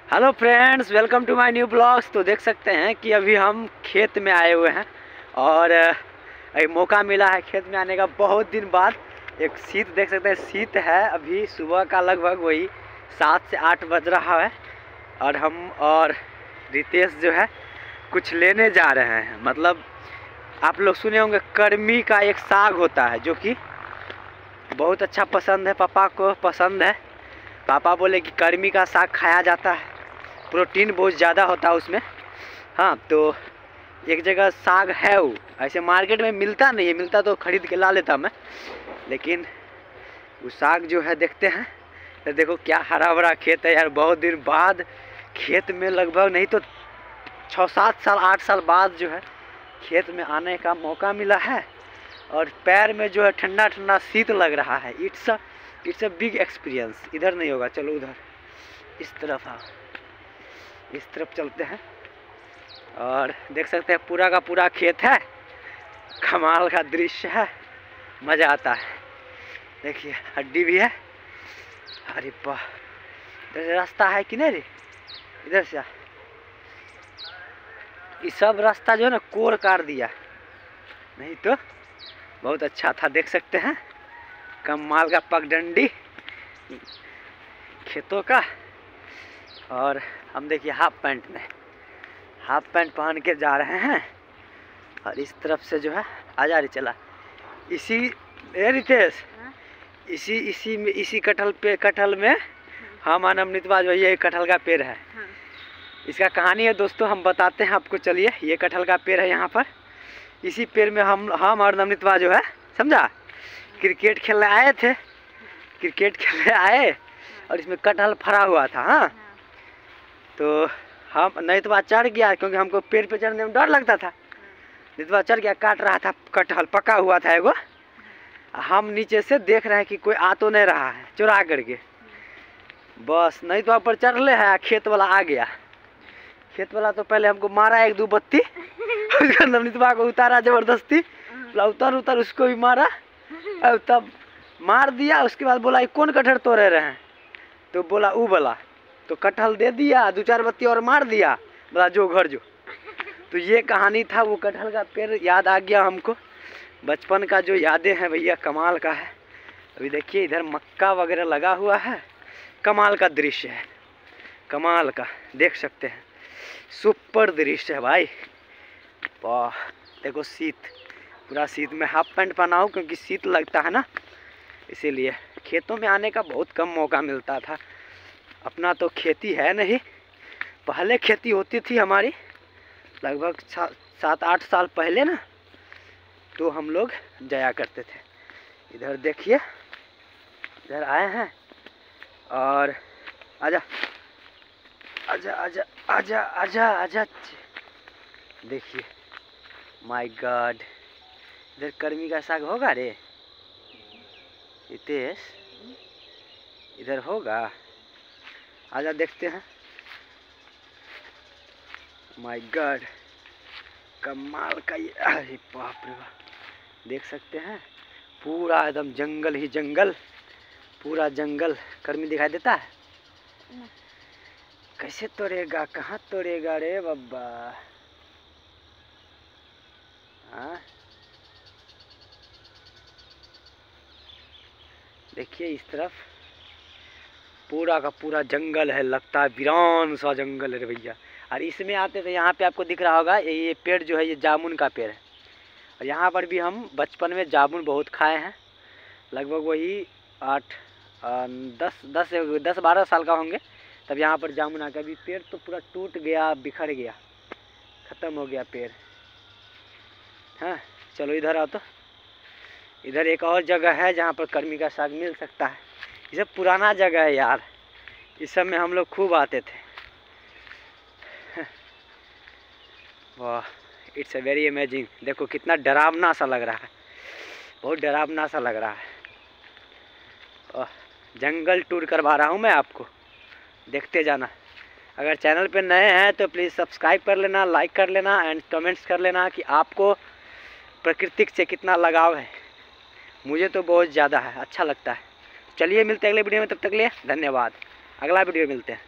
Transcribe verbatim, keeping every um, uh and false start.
Hello friends, welcome to my new blogs. तो देख सकते हैं कि अभी हम खेत में आए हुए हैं और अभी मौका मिला है खेत में आने का बहुत दिन बाद। एक शीत देख सकते हैं, शीत है अभी सुबह का लगभग वही सात से आठ बज रहा है और हम और रितेश जो है कुछ लेने जा रहे हैं। मतलब आप लोग सुने होंगे कर्मी का एक साग होता है जो कि बहुत अच्छा पसंद है, पापा को पसंद है। पापा बोले कि कर्मी का साग खाया जाता है, प्रोटीन बहुत ज़्यादा होता है उसमें। हाँ, तो एक जगह साग है, वो ऐसे मार्केट में मिलता नहीं है, मिलता तो ख़रीद के ला लेता मैं, लेकिन वो साग जो है देखते हैं। तो देखो क्या हरा भरा खेत है यार, बहुत दिन बाद खेत में, लगभग नहीं तो छः सात साल आठ साल बाद जो है खेत में आने का मौका मिला है। और पैर में जो है ठंडा ठंडा शीत लग रहा है। It's a it's a big experience. इधर नहीं होगा, चलो उधर इस तरफ आओ, इस तरफ चलते हैं और देख सकते हैं पूरा का पूरा खेत है। कमाल का दृश्य है, मज़ा आता है। देखिए हड्डी भी है। अरे वाह, इधर रास्ता है कि नहीं रे, इधर से ये सब रास्ता जो है ना कोर काट दिया, नहीं तो बहुत अच्छा था। देख सकते हैं कमाल का पगडंडी खेतों का। और हम देखिए हाफ पैंट में, हाफ पैंट पहन के जा रहे हैं और इस तरफ से जो है आजा रही चला इसी ए रितेश इसी इसी में इसी कटहल पे कटहल में हम अनमनितवा जो ये कटहल का पेड़ है। हाँ। इसका कहानी है दोस्तों, हम बताते हैं आपको। चलिए, ये कटहल का पेड़ है, यहाँ पर इसी पेड़ में हम हम और नमनितवा जो है समझा क्रिकेट खेलने आए थे। क्रिकेट खेलने आए और इसमें कटहल फरा हुआ था। हाँ, तो हम नमनितवा चढ़ गया क्योंकि हमको पेड़ पे चढ़ने में डर लगता था। नमनितवा चढ़ गया, काट रहा था कटहल, पका हुआ था एगो। हम नीचे से देख रहे हैं कि कोई आ तो नहीं रहा है, चुरा करके बस नमनितवा पर चढ़ ले है। खेत वाला आ गया, खेत वाला तो पहले हमको मारा एक दो बत्ती उसको नमनितवा को उतारा जबरदस्ती, उतर उतर उसको भी मारा और तब मार दिया। उसके बाद बोला ये कौन कटहल तोड़े रहे हैं, तो बोला ऊ बोला, तो कटहल दे दिया, दो चार बत्ती और मार दिया, बोला जो घर जो। तो ये कहानी था, वो कटहल का पेड़ याद आ गया हमको। बचपन का जो यादें हैं भैया कमाल का है। अभी देखिए इधर मक्का वगैरह लगा हुआ है, कमाल का दृश्य है, कमाल का देख सकते हैं, सुपर दृश्य है भाई। वाह, देखो शीत, पूरा शीत में हाफ पैंट पहना हूँ क्योंकि शीत लगता है ना, इसीलिए। खेतों में आने का बहुत कम मौका मिलता था। अपना तो खेती है नहीं, पहले खेती होती थी हमारी लगभग सात आठ साल पहले ना, तो हम लोग जाया करते थे। इधर देखिए, इधर आए हैं और आजा आजा आजा आजा आजा आजा देखिए, माय गॉड, इधर कर्मी का साग होगा रे रितेश, इधर होगा, आजा देखते हैं। माय गॉड, कमाल का ये, अरे बाप रे बाप, देख सकते हैं पूरा एकदम जंगल ही जंगल, पूरा जंगल। कर्मी दिखाई देता है, कैसे तोड़ेगा, कहाँ तोड़ेगा रे बब्बा। हाँ देखिए इस तरफ पूरा का पूरा जंगल है, लगता है वीरान सा जंगल है रे भैया। और इसमें आते थे, यहाँ पे आपको दिख रहा होगा ये ये पेड़ जो है ये जामुन का पेड़ है। और यहाँ पर भी हम बचपन में जामुन बहुत खाए हैं। लगभग वही आठ दस दस दस बारह साल का होंगे तब यहाँ पर जामुन आ गया। अभी पेड़ तो पूरा टूट गया, बिखर गया, ख़त्म हो गया पेड़। हाँ चलो इधर आओ, तो इधर एक और जगह है जहाँ पर कर्मी का साग मिल सकता है। ये सब पुराना जगह है यार, इस सब में हम लोग खूब आते थे। वाह, इट्स अ वेरी अमेजिंग। देखो कितना डरावना सा लग रहा है, बहुत डरावना सा लग रहा है। ओह, जंगल टूर करवा रहा हूँ मैं आपको, देखते जाना। अगर चैनल पे नए हैं तो प्लीज़ सब्सक्राइब कर लेना, लाइक कर लेना एंड कमेंट्स कर लेना कि आपको प्रकृति से कितना लगाव है। मुझे तो बहुत ज़्यादा है, अच्छा लगता है। चलिए मिलते हैं अगले वीडियो में, तब तक के लिए धन्यवाद। अगला वीडियो मिलते हैं।